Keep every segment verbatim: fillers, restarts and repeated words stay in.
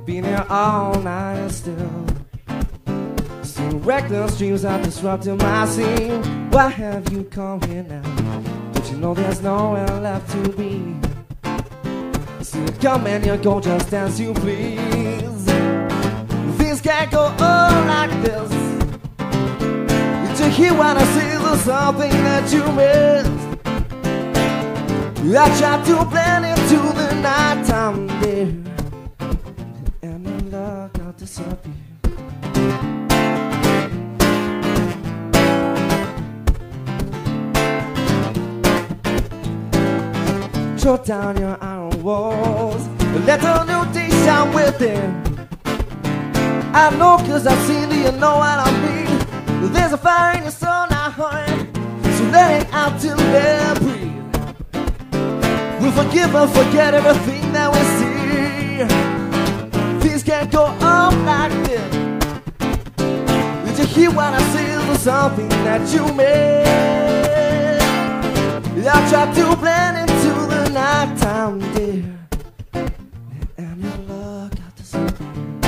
been here all night still. Seeing reckless dreams are disrupting my scene. Why have you come here now? Don't you know there's nowhere left to be? See you come and you go just as you please. Things can't go on like this. Did you hear what I say? There's something that you missed. I tried to blend into the nighttime there, and my luck got disappeared. Throw down your iron walls, let the new day shine within. I know cause I've seen it, you know what I mean. There's a fire in your soul now, honey, so let it out till let it breathe. We'll forgive and forget everything that we see. Things can't go on like this. Did you hear what I say? There's something that you made. I tried to blend into the nighttime, dear, and your luck got to something.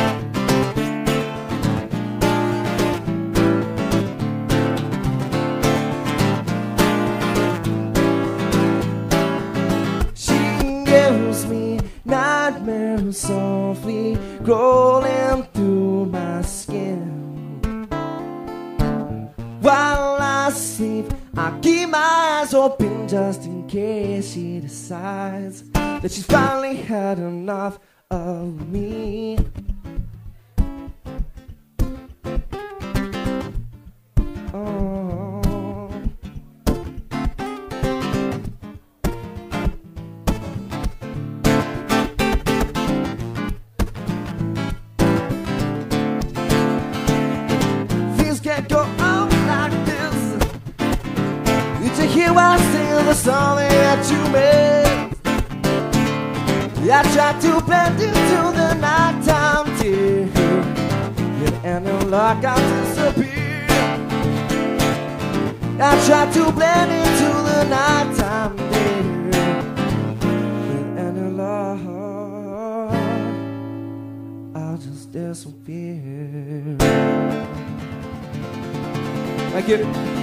Nightmares softly crawling through my skin. While I sleep, I keep my eyes open just in case she decides that she's finally had enough of me. Oh. Go on like this. Did you hear what I say? There's something that you missed. I tried to blend into the nighttime, dear, and your luck got disappeared. I tried to blend into the nighttime, dear, and your luck I'll just disappear. Thank you.